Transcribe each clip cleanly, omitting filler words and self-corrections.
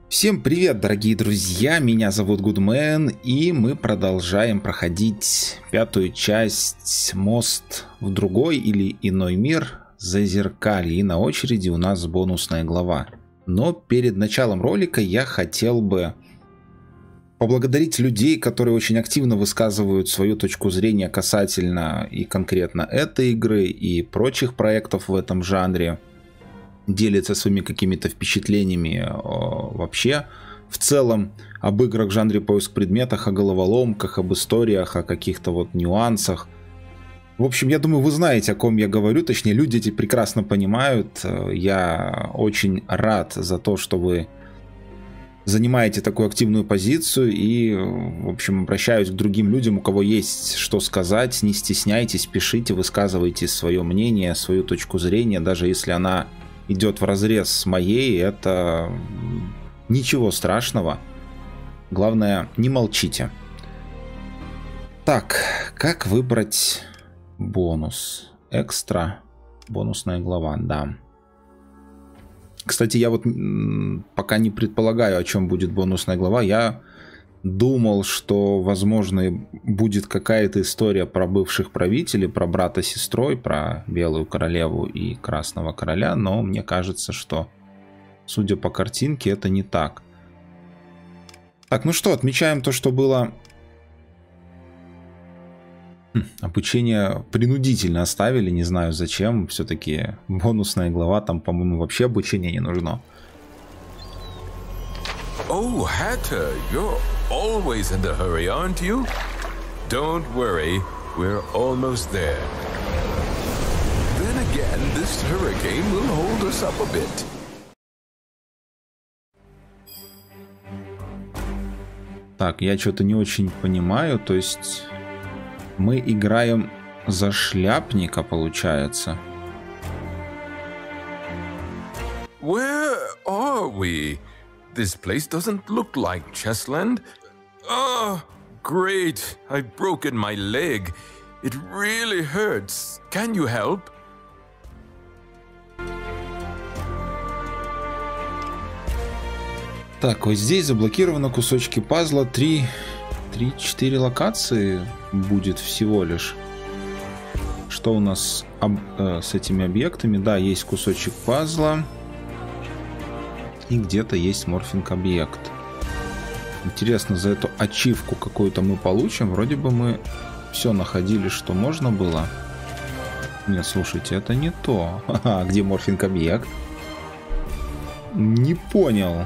Всем привет, дорогие друзья, меня зовут Гудмен, и мы продолжаем проходить пятую часть «Мост в другой или иной мир. Зазеркалье». И на очереди у нас бонусная глава. Но перед началом ролика я хотел бы поблагодарить людей, которые очень активно высказывают свою точку зрения касательно и конкретно этой игры и прочих проектов в этом жанре. Делится своими какими-то впечатлениями вообще в целом об играх в жанре поиск предметов, о головоломках, об историях, о каких-то вот нюансах. В общем, я думаю, вы знаете, о ком я говорю, точнее, люди эти прекрасно понимают. Я очень рад за то, что вы занимаете такую активную позицию, и, в общем, обращаюсь к другим людям, у кого есть что сказать, не стесняйтесь, пишите, высказывайте свое мнение, свою точку зрения, даже если она идет вразрез с моей, это ничего страшного. Главное, не молчите. Так, как выбрать бонус? Экстра. Бонусная глава, да. Кстати, я вот пока не предполагаю, о чем будет бонусная глава. Я думал, что, возможно, будет какая-то история про бывших правителей, про брата с сестрой, про Белую Королеву и Красного Короля, но мне кажется, что, судя по картинке, это не так. Так, ну что, отмечаем то, что было. Обучение принудительно оставили, не знаю зачем, все-таки бонусная глава, там, по-моему, вообще обучение не нужно. Oh, Hatter, you're always in a hurry, aren't you? Don't worry, we're almost there. Then again, this hurricane will hold us up a bit. Так, я что-то не очень понимаю, то есть мы играем за шляпника, получается. Where are we? This place doesn't look like Chessland. Oh, great. I've broken my leg. It really hurts. Can you help? Так, вот здесь заблокировано кусочки пазла. 3-4 локации будет всего лишь. Что у нас с этими объектами? Да, есть кусочек пазла. И где-то есть морфинг-объект. Интересно, за эту ачивку какую-то мы получим. Вроде бы мы все находили, что можно было. Нет, слушайте, это не то. А где морфинг-объект? Не понял.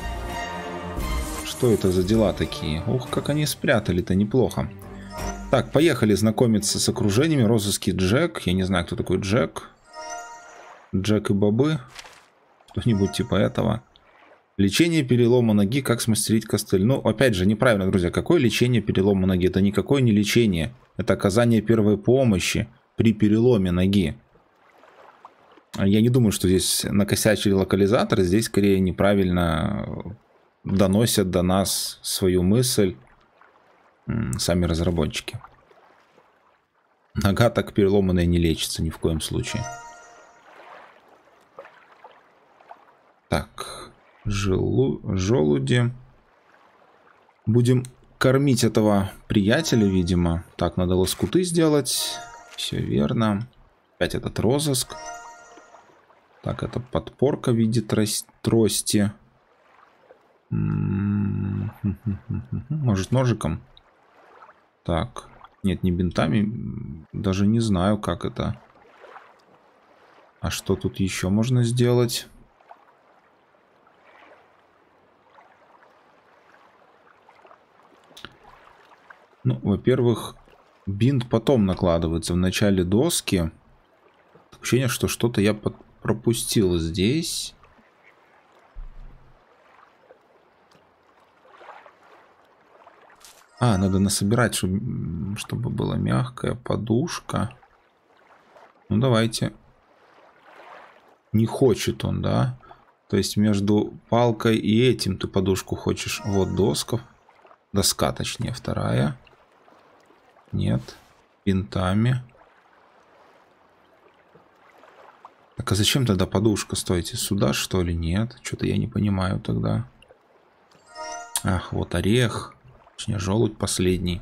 Что это за дела такие? Ух, как они спрятали-то неплохо. Так, поехали знакомиться с окружениями. Розыски Джек. Я не знаю, кто такой Джек. Джек и бобы. Кто-нибудь типа этого. Лечение перелома ноги, как смастерить костыль. Ну, опять же, неправильно, друзья. Какое лечение перелома ноги? Это никакое не лечение. Это оказание первой помощи при переломе ноги. Я не думаю, что здесь накосячили локализаторы. Здесь скорее неправильно доносят до нас свою мысль сами разработчики. Нога так переломанная не лечится ни в коем случае. Так. Желуди. Будем кормить этого приятеля, видимо. Так, надо лоскуты сделать. Все верно. Опять этот розыск. Так, это подпорка в виде трости. Может, ножиком? Так. Нет, не бинтами. Даже не знаю, как это. А что тут еще можно сделать? Ну, во-первых, бинт потом накладывается в начале доски. Ощущение, что что-то я пропустил здесь. А, надо насобирать, чтобы была мягкая подушка. Ну, давайте. Не хочет он, да? То есть между палкой и этим ты подушку хочешь. Вот доска. Доска, точнее, вторая. Нет. Бинтами. Так, а зачем тогда подушка? Стойте, сюда что ли? Нет. Что-то я не понимаю тогда. Ах, вот орех. Точнее, желудь последний.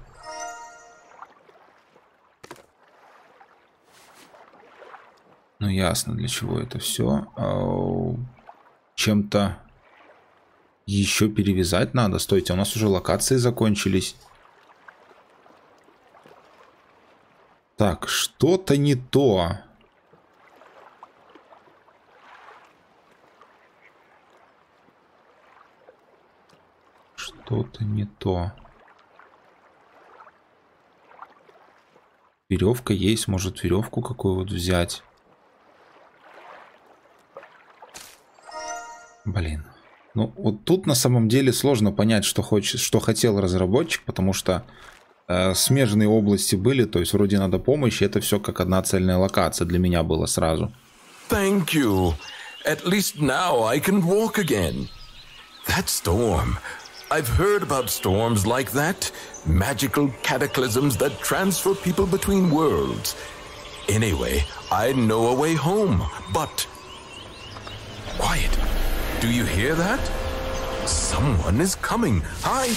Ну, ясно, для чего это все. Чем-то еще перевязать надо. Стойте, у нас уже локации закончились. Так, что-то не то. Что-то не то. Веревка есть, может веревку какую вот взять. Блин. Ну вот тут на самом деле сложно понять, что хотел разработчик, потому что смежные области были, то есть вроде надо помощь, и это все как одна цельная локация для меня было сразу. Thank you. At least now I can walk again. That storm. I've heard about storms like that. Magical cataclysms that transfer people between worlds. Anyway, I know a way home, but... Quiet. Do you hear that? Someone is coming. Hide!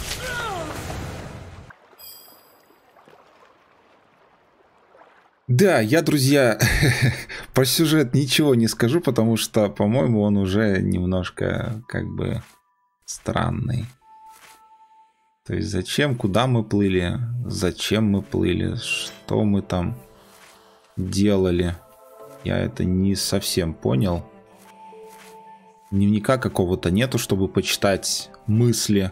Да, я, друзья, про сюжет ничего не скажу, потому что, по-моему, он уже немножко, как бы, странный. То есть, зачем, куда мы плыли, зачем мы плыли, что мы там делали, я это не совсем понял. Дневника какого-то нету, чтобы почитать мысли.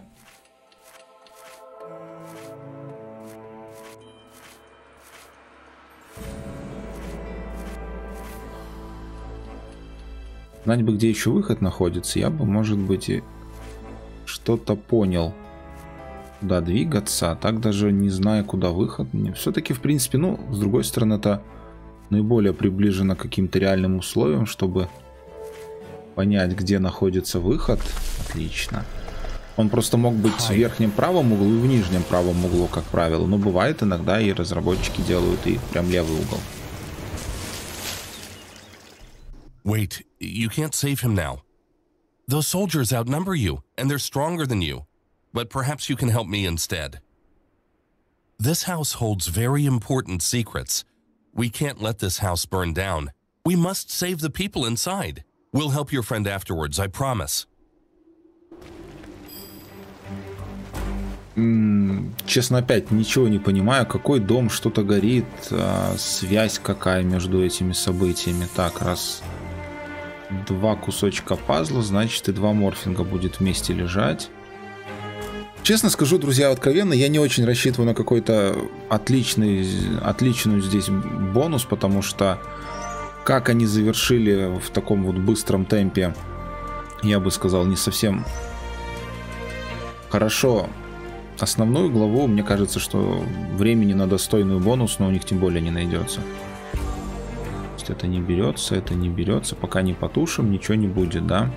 Знать бы, где еще выход находится, я бы, может быть, и что-то понял. Куда двигаться, а так даже не зная, куда выход. Все-таки, в принципе, ну, с другой стороны, это наиболее приближено к каким-то реальным условиям, чтобы понять, где находится выход. Отлично. Он просто мог быть в верхнем правом углу и в нижнем правом углу, как правило. Но бывает иногда, и разработчики делают и прям левый угол. Wait, you can't save him now. Those soldiers outnumber you, and they're stronger than you. But perhaps you can help me instead. This house holds very important secrets. We can't let this house burn down. We must save the people inside. We'll help your friend afterwards, I promise. Честно, опять ничего не понимаю. Какой дом, что-то горит, связь какая между этими событиями. Так, раз... Два кусочка пазла, значит и два морфинга будет вместе лежать. Честно скажу, друзья, откровенно, я не очень рассчитываю на какой-то отличную здесь бонус, потому что как они завершили в таком вот быстром темпе, я бы сказал, не совсем хорошо основную главу. Мне кажется, что времени на достойную бонус, но у них тем более не найдется. Это не берется, пока не потушим, ничего не будет, да?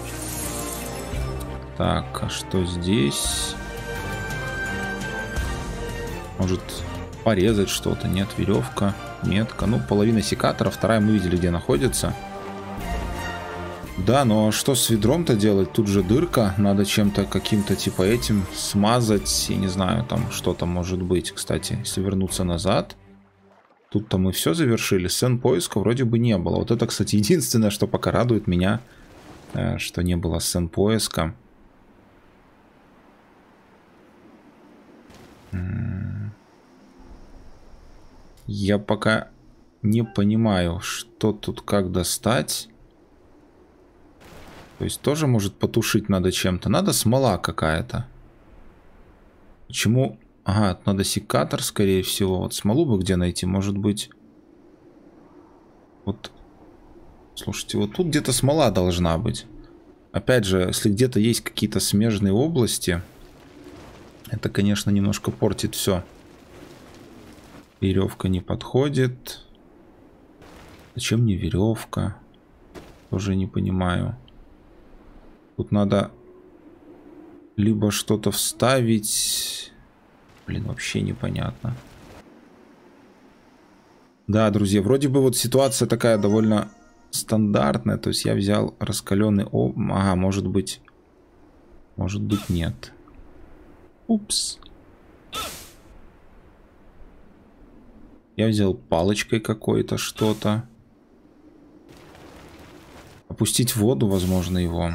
Так, а что здесь? Может порезать что-то? Нет, веревка, метка. Ну, половина секатора, вторая мы видели, где находится. Да, но что с ведром-то делать? Тут же дырка, надо чем-то каким-то типа этим смазать, и не знаю, там что-то может быть. Кстати, если вернуться назад... Тут-то мы все завершили. Сцен поиска вроде бы не было. Вот это, кстати, единственное, что пока радует меня, что не было сцен поиска. Я пока не понимаю, что тут как достать. То есть тоже, может, потушить надо чем-то. Надо смола какая-то. Почему... Ага, надо секатор, скорее всего. Вот смолу бы где найти, может быть. Вот. Слушайте, вот тут где-то смола должна быть. Опять же, если где-то есть какие-то смежные области, это, конечно, немножко портит все. Веревка не подходит. Зачем мне веревка? Тоже не понимаю. Тут надо либо что-то вставить... Блин, вообще непонятно. Да, друзья, вроде бы вот ситуация такая довольно стандартная. То есть я взял раскаленный... Ага, может быть... Может быть, нет. Упс. Я взял палочкой какой-то что-то. Опустить в воду, возможно, его.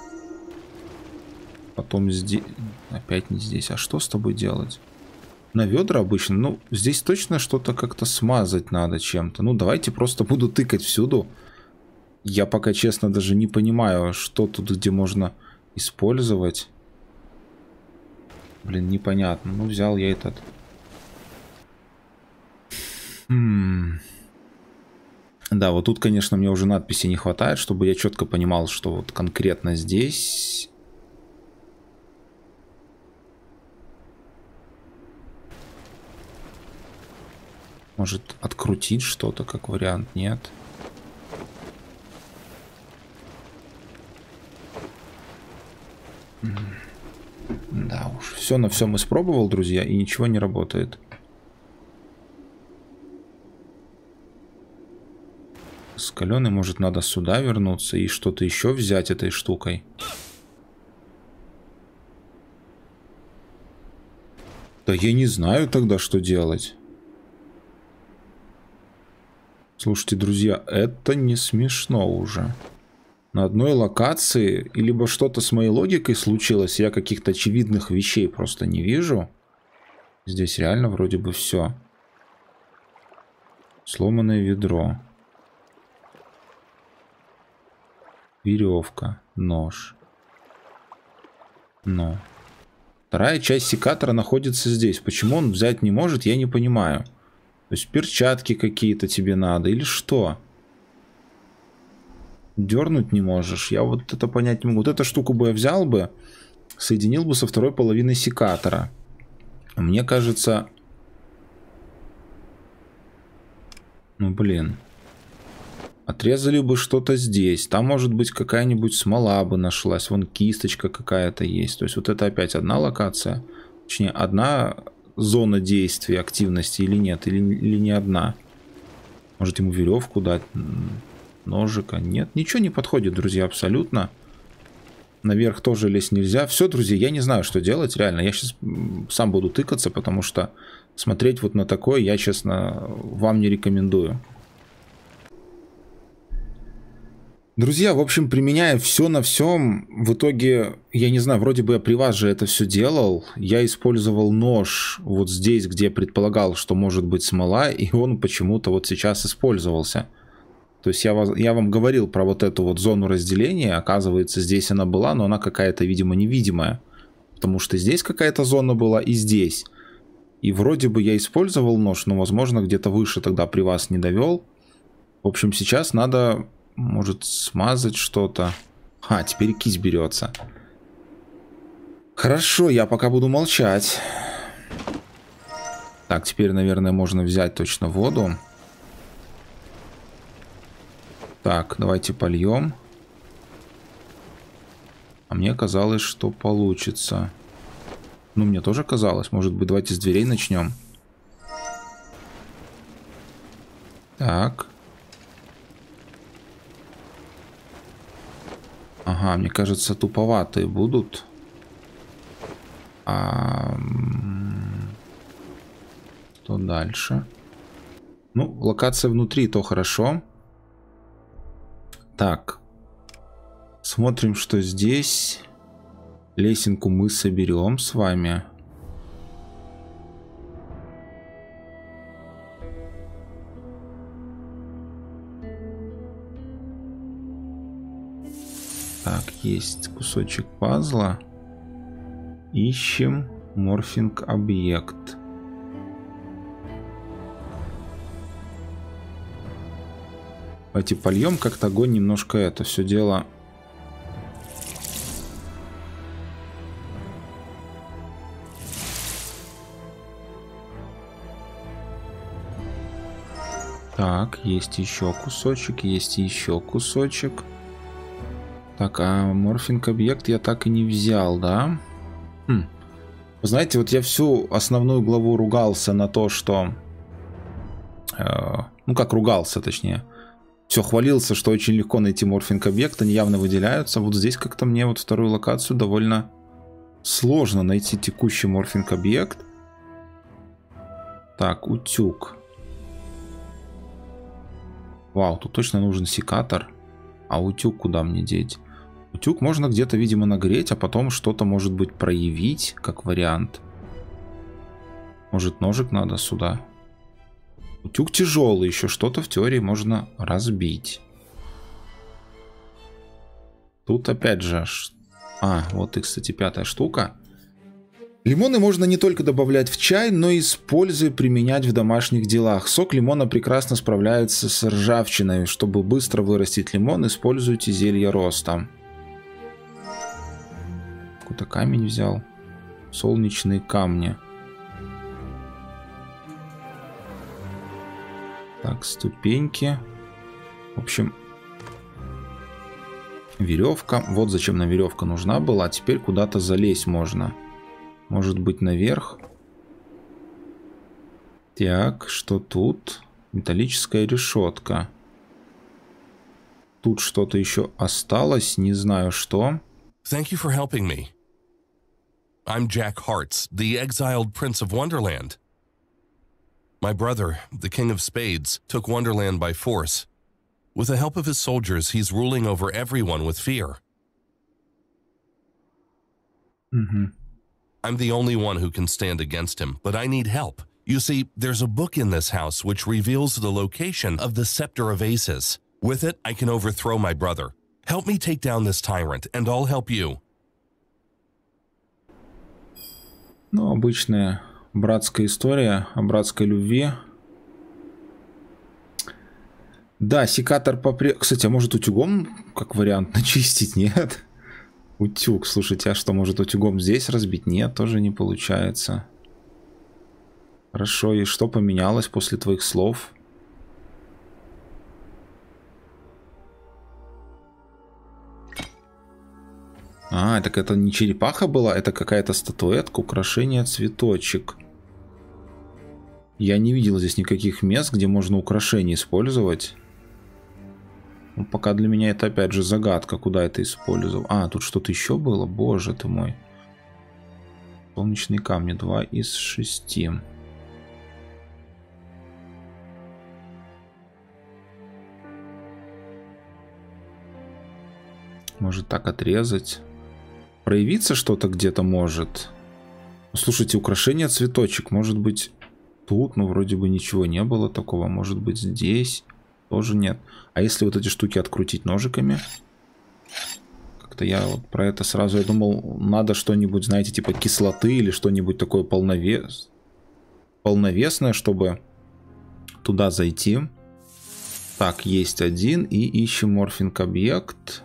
Потом здесь... Опять не здесь. А что с тобой делать? На ведра обычно. Ну, здесь точно что-то как-то смазать надо чем-то. Ну, давайте просто буду тыкать всюду. Я пока, честно, даже не понимаю, что тут, где можно использовать. Блин, непонятно. Ну, взял я этот. Да, вот тут, конечно, мне уже надписи не хватает, чтобы я четко понимал, что вот конкретно здесь... Может, открутить что-то, как вариант, нет? Да уж, все на всем испробовал, друзья, и ничего не работает. Скаленый, может, надо сюда вернуться и что-то еще взять этой штукой. Да я не знаю тогда, что делать. Слушайте, друзья, это не смешно уже. На одной локации и либо что-то с моей логикой случилось, я каких-то очевидных вещей просто не вижу. Здесь реально вроде бы все. Сломанное ведро. Веревка. Нож. Но. Вторая часть секатора находится здесь. Почему он взять не может, я не понимаю. То есть перчатки какие-то тебе надо или что? Дернуть не можешь. Я вот это понять не могу. Вот эту штуку бы я взял бы, соединил бы со второй половиной секатора. Мне кажется... Ну, блин. Отрезали бы что-то здесь. Там, может быть, какая-нибудь смола бы нашлась. Вон кисточка какая-то есть. То есть вот это опять одна локация. Точнее, одна зона действия, активности или нет. Или не одна. Может, ему веревку дать? Ножика? Нет. Ничего не подходит, друзья, абсолютно. Наверх тоже лезть нельзя. Все, друзья, я не знаю, что делать. Реально, я сейчас сам буду тыкаться, потому что смотреть вот на такое я, честно, вам не рекомендую. Друзья, в общем, применяя все на всем, в итоге, я не знаю, вроде бы я при вас же это все делал. Я использовал нож вот здесь, где я предполагал, что может быть смола, и он почему-то вот сейчас использовался. То есть я вам говорил про вот эту вот зону разделения, оказывается, здесь она была, но она какая-то, видимо, невидимая. Потому что здесь какая-то зона была и здесь. И вроде бы я использовал нож, но, возможно, где-то выше тогда при вас не довел. В общем, сейчас надо... Может смазать что-то. А, теперь кисть берется. Хорошо, я пока буду молчать. Так, теперь, наверное, можно взять точно воду. Так, давайте польем. А мне казалось, что получится. Ну, мне тоже казалось. Может быть, давайте с дверей начнем. Так. Ага, мне кажется, туповатые будут. Что дальше? Ну, локация внутри, то хорошо. Так. Смотрим, что здесь. Лесенку мы соберем с вами. Так, есть кусочек пазла. Ищем морфинг объект. Давайте польем как-то огонь немножко это все дело. Так, есть еще кусочек, есть еще кусочек. Так, а морфинг объект я так и не взял, да? Вы знаете, вот я всю основную главу ругался на то, что... ну, как ругался, точнее. Все хвалился, что очень легко найти морфинг объект, они явно выделяются. Вот здесь как-то мне вот вторую локацию довольно Сложно найти текущий морфинг-объект. Так, утюг. Вау, тут точно нужен секатор. А утюг куда мне деть? Утюг можно где-то, видимо, нагреть, а потом что-то, может быть, проявить, как вариант. Может, ножик надо сюда? Утюг тяжелый, еще что-то в теории можно разбить. Тут опять же... вот и, кстати, 5-я штука. Лимоны можно не только добавлять в чай, но и с пользой применять в домашних делах. Сок лимона прекрасно справляется с ржавчиной. Чтобы быстро вырастить лимон, используйте зелье роста. Какой-то камень взял. Солнечные камни. Так, ступеньки. В общем, веревка. Вот зачем нам веревка нужна была. Теперь куда-то залезть можно. Может быть, наверх. Так, что тут? Металлическая решетка. Тут что-то еще осталось. Не знаю, что. Thank you for helping me. I'm Jack Hartz, the exiled Prince of Wonderland. My brother, the King of Spades, took Wonderland by force. With the help of his soldiers, he's ruling over everyone with fear. I'm the only one who can stand against him, but I need help. You see, there's a book in this house which reveals the location of the Scepter of Aces. With it, I can overthrow my brother. Help me take down this tyrant, and I'll help you. Ну, обычная братская история о братской любви. Да, секатор Кстати, а может утюгом, как вариант, начистить? Нет. Утюг, слушайте, а что, может утюгом здесь разбить? Нет, тоже не получается. Хорошо, и что поменялось после твоих слов? Так это не черепаха была, это какая-то статуэтка, украшение, цветочек. Я не видел здесь никаких мест, где можно украшения использовать. Ну, пока для меня это опять же загадка, куда это использовал. Тут что-то еще было? Боже ты мой. Солнечные камни, 2 из 6. Может так отрезать. Проявиться что-то где-то может. Слушайте, украшение, цветочек. Может быть тут, но вроде бы ничего не было такого. Может быть здесь тоже нет. А если вот эти штуки открутить ножиками? Как-то я вот про это сразу, я думал, надо что-нибудь, знаете, типа кислоты или что-нибудь такое полновесное, чтобы туда зайти. Так, есть один. И ищем морфинг-объект.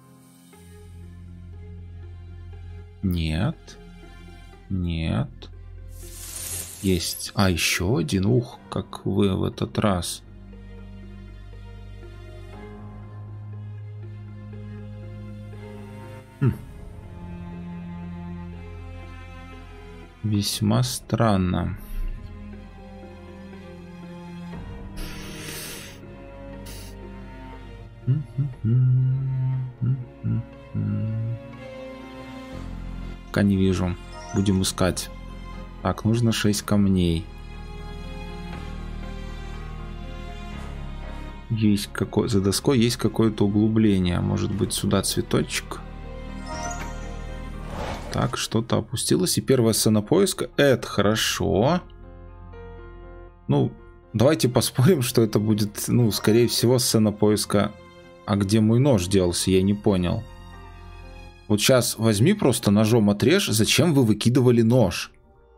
Нет. Нет. Есть. Еще один. Ух, как вы в этот раз. Весьма странно. Пока не вижу. Будем искать. Так, нужно 6 камней. Есть за доской есть какое-то углубление. Может быть, сюда цветочек. Так, что-то опустилось. И первая сцена поиска. Это хорошо. Ну, давайте поспорим, что это будет, ну, скорее всего, сцена поиска. А где мой нож делся? Я не понял. Вот сейчас возьми просто ножом отрежь. Зачем вы выкидывали нож?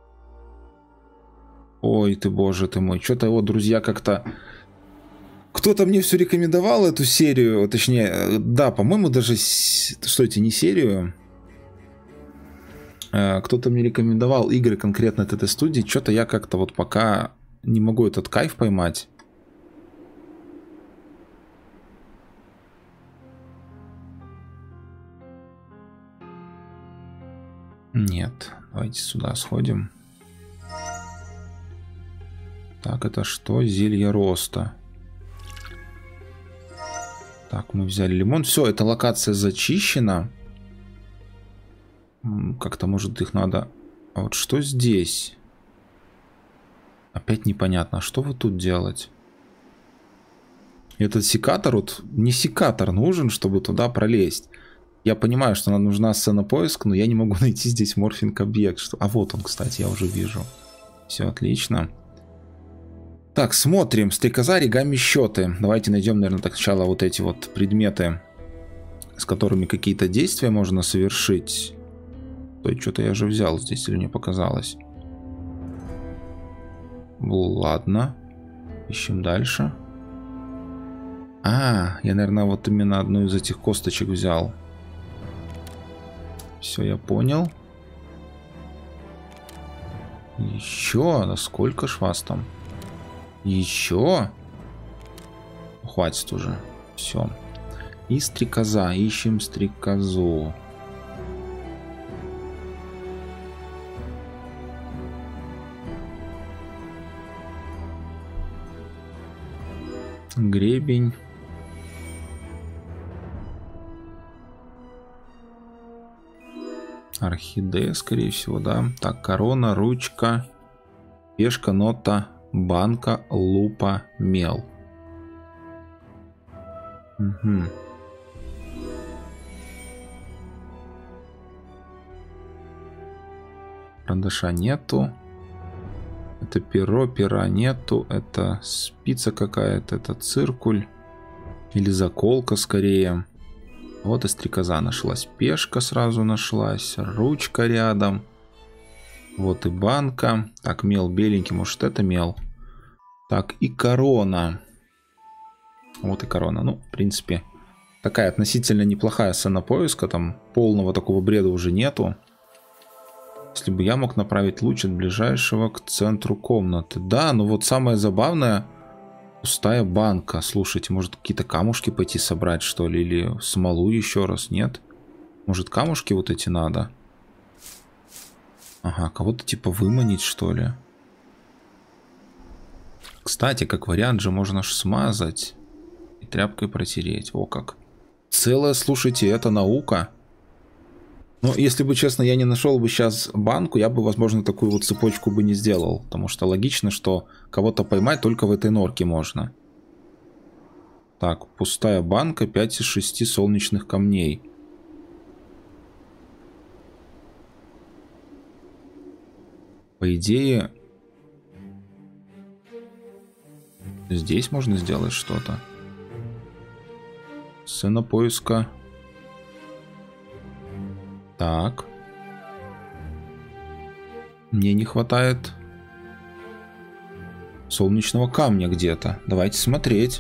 Ой ты, боже ты мой. Что-то его, друзья, как-то... Кто-то мне все рекомендовал эту серию. Точнее, да, по-моему, даже... Что это, не серию? Кто-то мне рекомендовал игры конкретно от этой студии. Что-то я как-то вот пока не могу этот кайф поймать. Нет. Давайте сюда сходим. Так, это что? Зелье роста. Так, мы взяли лимон. Все, эта локация зачищена. Как-то, может, их надо... А вот что здесь? Опять непонятно. Что вы тут делать? Этот секатор, вот не секатор нужен, чтобы туда пролезть. Я понимаю, что нам нужна сцена поиска, но я не могу найти здесь морфинг-объект. А вот он, кстати, я уже вижу. Все отлично. Так, смотрим. Стрекоза, оригами, счеты. Давайте найдем, наверное, так сначала вот эти вот предметы, с которыми какие-то действия можно совершить. Ой, что-то я же взял здесь, или мне показалось? Ладно. Ищем дальше. А, я, наверное, вот именно одну из этих косточек взял. Все, я понял. Еще? Да сколько ж вас там? Еще? Хватит уже. Все. И стрекоза. Ищем стрекозу. Гребень. Орхидея, скорее всего, да. Так, корона, ручка, пешка, нота, банка, лупа, мел. Угу. Карандаша нету. Это перо, пера нету. Это спица какая-то, это циркуль. Или заколка скорее. Вот и стрекоза нашлась. Пешка сразу нашлась. Ручка рядом. Вот и банка. Так, мел беленький. Может, это мел. Так, и корона. Вот и корона. Ну, в принципе, такая относительно неплохая сцена поиска. Там полного такого бреда уже нету. Если бы я мог направить луч от ближайшего к центру комнаты. Да, но вот самое забавное... Пустая банка. Слушайте, может какие-то камушки пойти собрать, что ли? Или смолу еще раз? Нет? Может камушки вот эти надо? Ага, кого-то типа выманить, что ли? Кстати, как вариант же можно ж смазать. И тряпкой протереть. О как. Целая, слушайте, это наука. Но если бы, честно, я не нашел бы сейчас банку, я бы, возможно, такую вот цепочку бы не сделал. Потому что логично, что кого-то поймать только в этой норке можно. Так, пустая банка, 5 из 6 солнечных камней. По идее, здесь можно сделать что-то. Сцена поиска. Так. Мне не хватает солнечного камня где-то. Давайте смотреть.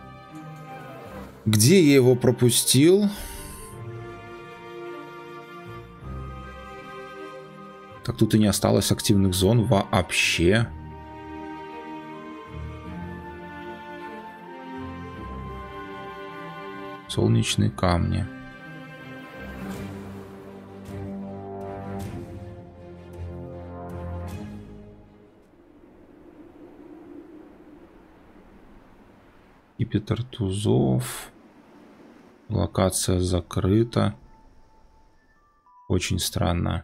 Где я его пропустил? Так, тут и не осталось активных зон вообще. Солнечные камни. Скипетр тузов. Локация закрыта. Очень странно.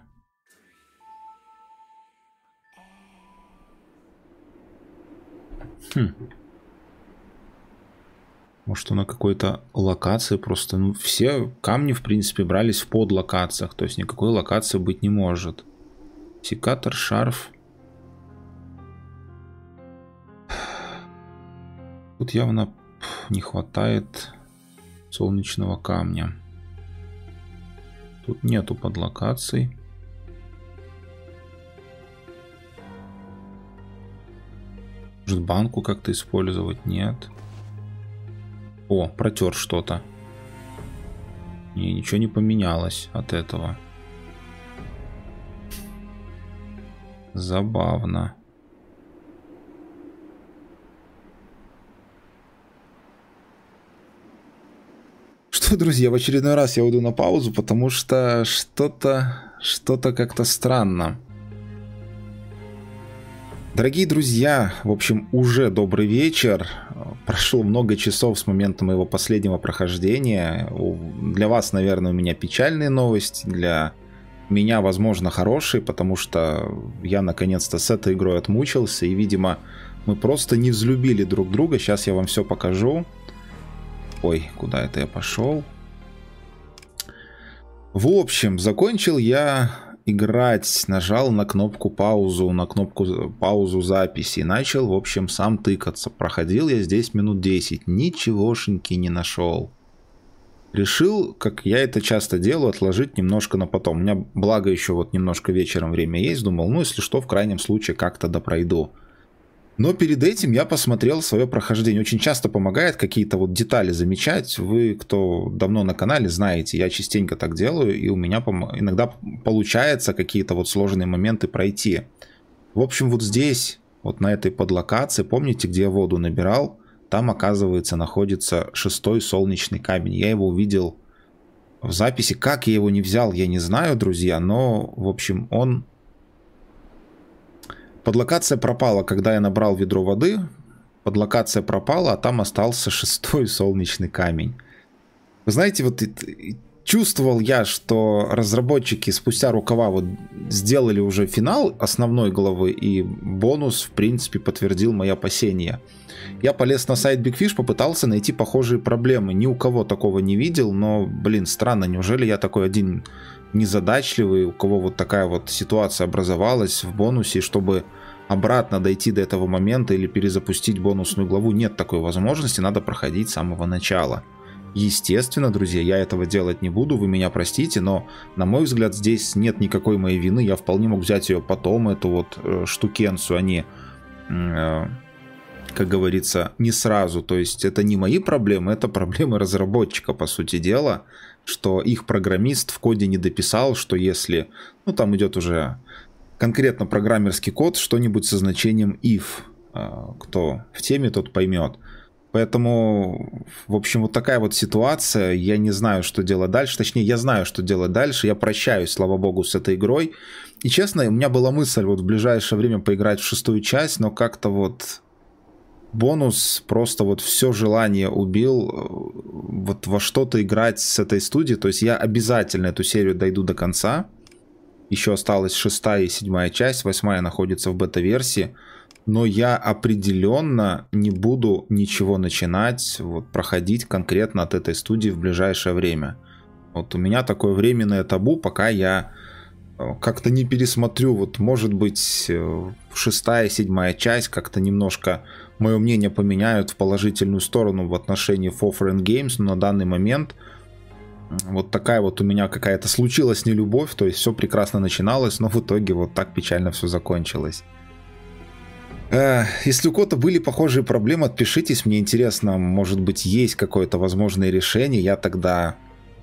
Может, на какой-то локации просто... Ну, все камни, в принципе, брались в подлокациях. То есть никакой локации быть не может. Секатор, шарф. Тут явно не хватает солнечного камня. Тут нету подлокаций. Может, банку как-то использовать? Нет. О, протер что-то. Ничего не поменялось от этого. Забавно. Что, друзья, в очередной раз я уйду на паузу, потому что что-то как-то странно. Дорогие друзья, в общем, уже добрый вечер. Прошло много часов с момента моего последнего прохождения. Для вас, наверное, у меня печальные новости. Для меня, возможно, хороший, потому что я наконец-то с этой игрой отмучился, и, видимо, мы просто не взлюбили друг друга. Сейчас я вам все покажу. Ой, куда это я пошел? В общем, закончил я играть, нажал на кнопку паузу записи, начал, в общем, сам тыкаться. Проходил я здесь минут 10, ничегошеньки не нашел. Решил, как я это часто делаю, отложить немножко на потом. У меня, благо, еще вот немножко вечером время есть. Думал, ну, если что, в крайнем случае как-то допройду. Но перед этим я посмотрел свое прохождение. Очень часто помогает какие-то вот детали замечать. Вы, кто давно на канале, знаете, я частенько так делаю, и у меня иногда получается какие-то вот сложные моменты пройти. В общем, вот здесь, вот на этой подлокации, помните, где я воду набирал? Там, оказывается, находится 6-й солнечный камень. Я его увидел в записи. Как я его не взял, я не знаю, друзья. Но, в общем, подлокация пропала, когда я набрал ведро воды. Подлокация пропала, а там остался 6-й солнечный камень. Вы знаете, вот чувствовал я, что разработчики спустя рукава вот сделали уже финал основной главы, и бонус, в принципе, подтвердил мои опасения. Я полез на сайт Big Fish, попытался найти похожие проблемы. Ни у кого такого не видел, но, блин, странно, неужели я такой один незадачливый, у кого вот такая вот ситуация образовалась в бонусе, чтобы обратно дойти до этого момента или перезапустить бонусную главу? Нет такой возможности, надо проходить с самого начала. Естественно, друзья, я этого делать не буду, вы меня простите, но, на мой взгляд, здесь нет никакой моей вины. Я вполне мог взять ее потом, эту вот штукенцию, а не, как говорится, не сразу. То есть это не мои проблемы, это проблемы разработчика, по сути дела, что их программист в коде не дописал, что если, ну там идет уже конкретно программерский код, что-нибудь со значением if. Кто в теме, тот поймет. Поэтому, в общем, вот такая вот ситуация. Я не знаю, что делать дальше. Точнее, я знаю, что делать дальше. Я прощаюсь, слава богу, с этой игрой. И честно, у меня была мысль вот в ближайшее время поиграть в 6-ю часть, но как-то вот бонус просто вот все желание убил вот во что-то играть с этой студией. То есть я обязательно эту серию дойду до конца. Еще осталась 6-я и 7-я часть. 8-я находится в бета-версии. Но я определенно не буду ничего начинать, вот, проходить конкретно от этой студии в ближайшее время. Вот у меня такое временное табу, пока я как-то не пересмотрю. Вот, может быть, 6-я и 7-я часть как-то немножко мое мнение поменяют в положительную сторону в отношении Foreign Games, но на данный момент вот такая вот у меня какая-то случилась нелюбовь, то есть все прекрасно начиналось, но в итоге вот так печально все закончилось. Если у кого-то были похожие проблемы, отпишитесь, мне интересно, может быть, есть какое-то возможное решение, я тогда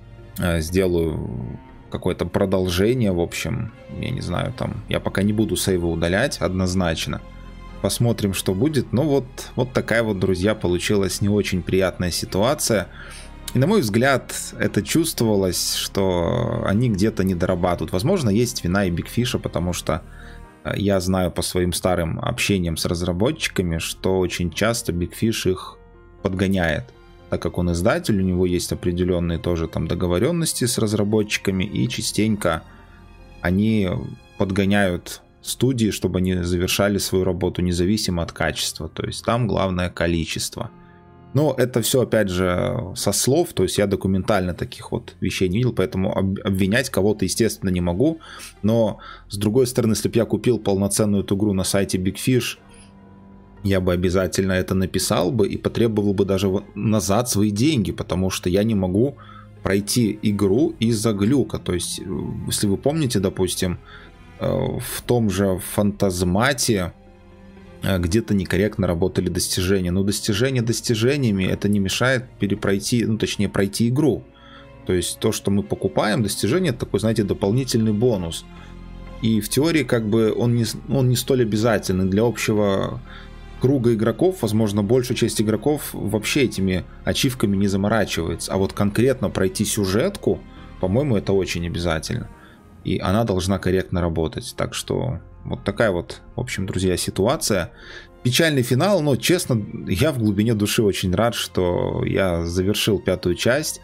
сделаю какое-то продолжение, в общем, я не знаю, там, я пока не буду сейвы удалять, однозначно, посмотрим, что будет, но вот такая вот, друзья, получилась не очень приятная ситуация, и, на мой взгляд, это чувствовалось, что они где-то не дорабатывают, возможно, есть вина и Big Fish, потому что я знаю по своим старым общениям с разработчиками, что очень часто Big Fish их подгоняет, так как он издатель, у него есть определенные тоже там договоренности с разработчиками, и частенько они подгоняют студии, чтобы они завершали свою работу независимо от качества, то есть там главное количество. Но это все, опять же, со слов, то есть я документально таких вот вещей не видел, поэтому обвинять кого-то, естественно, не могу. Но, с другой стороны, если бы я купил полноценную эту игру на сайте Big Fish, я бы обязательно это написал бы и потребовал бы даже назад свои деньги, потому что я не могу пройти игру из-за глюка. То есть, если вы помните, допустим, в том же Фантазмате где-то некорректно работали достижения. Но достижения достижениями, это не мешает перепройти, ну точнее пройти игру. То есть то, что мы покупаем, достижение, это такой, знаете, дополнительный бонус. И в теории как бы он не столь обязательный для общего круга игроков. Возможно, большая часть игроков вообще этими ачивками не заморачивается. А вот конкретно пройти сюжетку, по-моему, это очень обязательно. И она должна корректно работать. Так что вот такая вот, в общем, друзья, ситуация. Печальный финал, но, честно, я в глубине души очень рад, что я завершил 5-ю часть.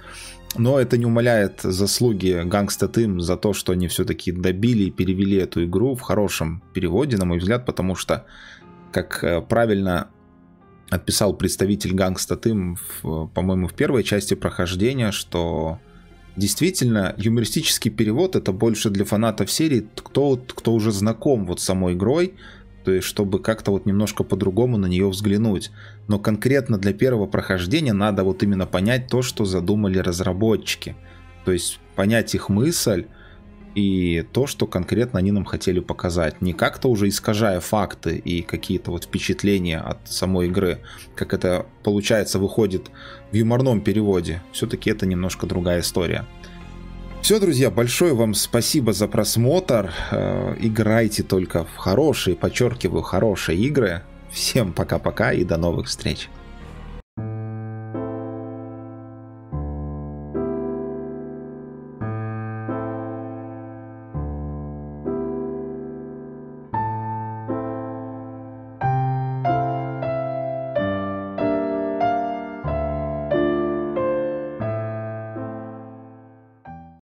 Но это не умаляет заслуги Gangsta Team за то, что они все-таки добили и перевели эту игру в хорошем переводе, на мой взгляд, потому что, как правильно отписал представитель Gangsta Team, по-моему, в первой части прохождения, что действительно юмористический перевод это больше для фанатов серии, кто уже знаком вот с самой игрой, то есть чтобы как-то вот немножко по-другому на нее взглянуть. Но конкретно для первого прохождения надо вот именно понять то, что задумали разработчики. То есть понять их мысль и то, что конкретно они нам хотели показать. Не как-то уже искажая факты и какие-то вот впечатления от самой игры, как это получается выходит в юморном переводе. Все-таки это немножко другая история. Все, друзья, большое вам спасибо за просмотр. Играйте только в хорошие, подчеркиваю, хорошие игры. Всем пока-пока и до новых встреч.